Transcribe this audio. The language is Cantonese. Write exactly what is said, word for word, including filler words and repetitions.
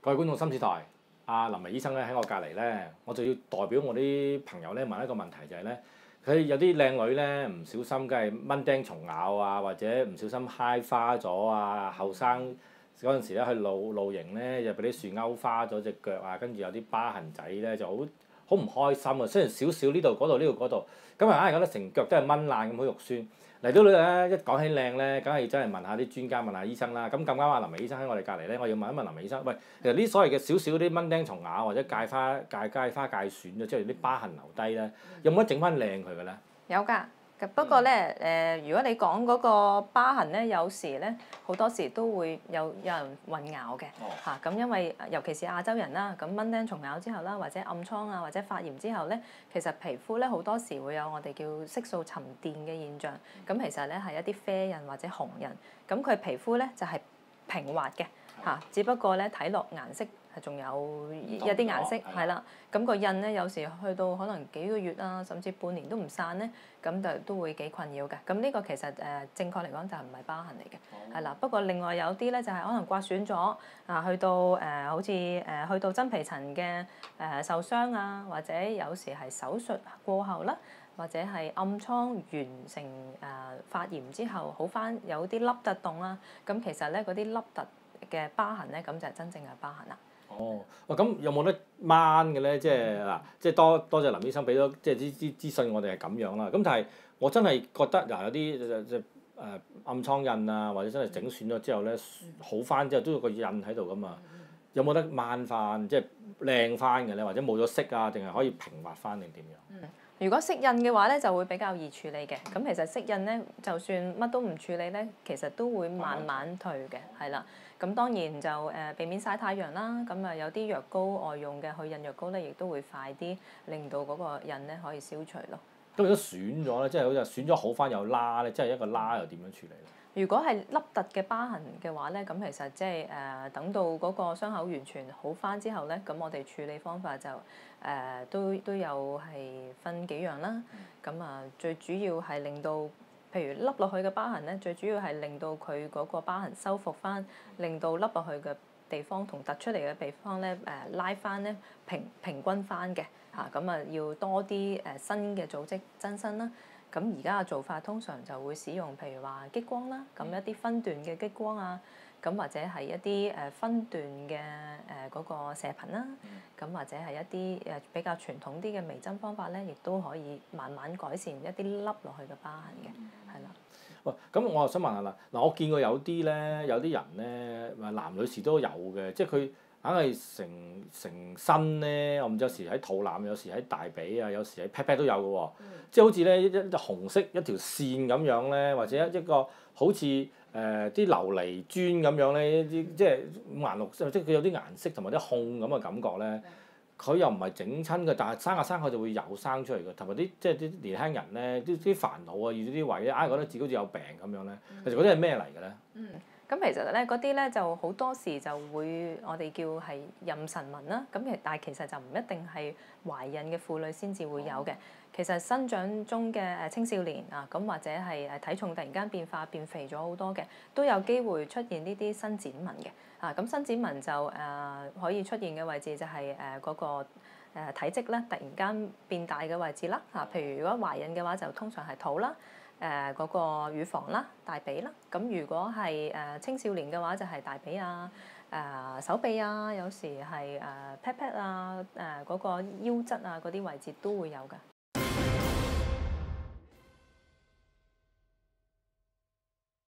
各位觀眾，心事台，阿林薇醫生咧喺我隔離咧，我就要代表我啲朋友咧問一個問題，就係咧，佢有啲靚女咧唔小心，梗係蚊叮蟲咬啊，或者唔小心揩花咗啊，後生嗰陣時咧去露露營咧，就俾啲樹勾花咗隻腳啊，跟住有啲疤痕仔咧就好好唔開心啊！雖然少少呢度嗰度呢度嗰度，咁啊硬係覺得成腳都係蚊爛咁好肉酸。嚟到呢度咧，一講起靚咧，梗係真係問下啲專家，問下醫生啦。咁咁啱啊，林薇醫生喺我哋隔離咧，我要問一問林薇醫生，喂，其實呢所謂嘅少少啲蚊叮蟲咬或者芥花芥芥花芥損咗，即係啲疤痕留低咧，有冇得整翻靚佢嘅咧？ 有㗎。不過咧，誒、呃，如果你講嗰個疤痕咧，有時咧好多時都會有有人混淆嘅嚇。咁、哦啊、因為尤其是亞洲人啦，咁蚊叮蟲咬之後啦，或者暗瘡啊，或者發炎之後咧，其實皮膚咧好多時會有我哋叫色素沉澱嘅現象。咁其實咧係一啲啡印或者紅印。咁佢皮膚咧就係、是、平滑嘅嚇、啊，只不過咧睇落顏色係仲有一啲顏色係啦。咁、那個印咧有時去到可能幾個月啊，甚至半年都唔散咧，咁就都會幾困擾嘅。咁呢個其實誒、呃、正確嚟講就唔係疤痕嚟嘅，係啦、哦。不過另外有啲咧就係、是、可能刮損咗啊，去到誒、呃、好似誒、呃、去到真皮層嘅誒、呃、受傷啊，或者有時係手術過後啦，或者係暗瘡完成誒、呃、發炎之後好返，有啲凹凸洞啊，咁其實咧嗰啲凹凸嘅疤痕咧，咁就係真正嘅疤痕啦。 哦，喂，咁有冇得掹嘅咧？即係嗱，即係多多謝林醫生俾咗即係啲啲資訊，我哋係咁樣啦。咁但係我真係覺得嗱，有啲即係誒暗瘡印啊，或者真係整損咗之後咧，好翻之後都有個印喺度噶嘛。有冇得掹翻，即係靚翻嘅咧？或者冇咗色啊，定係可以平滑翻定點樣？ 嗯，如果色印嘅話咧，就會比較易處理嘅。咁其實色印咧，就算乜都唔處理咧，其實都會慢慢退嘅，係啦。咁當然就誒避免曬太陽啦。咁啊有啲藥膏外用嘅去印藥膏咧，亦都會快啲令到嗰個印咧可以消除咯。 咁如果損咗咧，即係好似損咗好翻又拉咧，即係一個拉又點樣處理咧？ 如果係凹凸嘅疤痕嘅話咧，咁其實即係誒等到嗰個傷口完全好翻之後咧，咁我哋處理方法就誒、呃、都都有係分幾樣啦。咁啊最主要係令到譬如凹落去嘅疤痕咧，最主要係令到佢嗰個疤痕修復翻，令到凹落去嘅地方同突出嚟嘅地方咧誒、呃、拉翻咧平平均翻嘅嚇。咁啊要多啲誒新嘅組織增生啦。咁而家嘅做法通常就會使用譬如話激光啦，咁一啲分段嘅激光啊，咁或者係一啲誒分段嘅誒嗰個射頻啦，咁或者係一啲誒比較傳統啲嘅微針方法咧，亦都可以慢慢改善一啲凹落去嘅疤痕嘅，係啦。 喂，咁我又想問下啦，嗱我見過有啲咧，有啲人咧，男女士都有嘅，即係佢硬係成成身咧，我唔知有時喺肚腩，有時喺大髀啊，有時喺 pat pat 都有嘅喎，嗯、即係好似咧一一紅色一條線咁樣咧，或者一個好似誒啲琉璃磚咁樣咧，啲即係五顏六色，即係佢有啲顏色同埋啲控咁嘅感覺咧。佢又唔係整親嘅，但係生下生下就會有生出嚟嘅，同埋啲即係啲年輕人咧，啲啲煩惱啊，遇到啲位咧，硬係覺得自己好似有病咁樣咧。其實嗰啲係咩嚟嘅咧？ 嗯，咁其實咧嗰啲咧就好多時就會我哋叫係妊娠紋啦。咁其但係其實就唔一定係懷孕嘅婦女先至會有嘅。其實生長中嘅誒青少年啊，咁或者係誒體重突然間變化變肥咗好多嘅，都有機會出現呢啲伸展紋嘅。啊，咁伸展紋就誒、呃、可以出現嘅位置就係誒嗰個誒、呃、體積咧突然間變大嘅位置啦。啊，譬如如果懷孕嘅話，就通常係肚啦，誒、呃、嗰、那個乳房啦、大髀啦。咁如果係誒、呃、青少年嘅話，就係、是、大髀啊、誒、呃、手臂啊，有時係誒 pat pat 啊、誒、呃、嗰、那個腰側啊嗰啲位置都會有㗎。